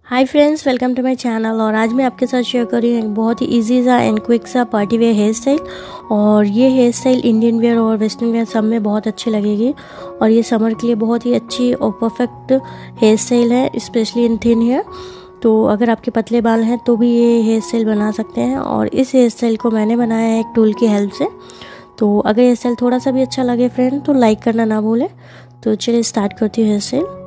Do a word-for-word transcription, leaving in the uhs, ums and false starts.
Hi friends, welcome to my channel. और आज मैं आपके साथ शेयर कर रही हूँ एक बहुत ही इजी सा एंड क्विक सा पार्टी वेयर हेयर स्टाइल। और ये हेयर स्टाइल इंडियन वेयर और वेस्टर्न वेयर सब में बहुत अच्छी लगेगी। और ये समर के लिए बहुत ही अच्छी और परफेक्ट हेयर स्टाइल है, स्पेशली इन थिन हेयर। तो अगर आपके पतले बाल हैं तो भी ये हेयर स्टाइल बना सकते हैं। और इस हेयर स्टाइल को मैंने बनाया है एक टूल की हेल्प से। तो अगर हेयर स्टाइल थोड़ा सा भी अच्छा लगे फ्रेंड तो लाइक करना ना भूलें। तो चलिए स्टार्ट करती हूँ हेयर स्टाइल।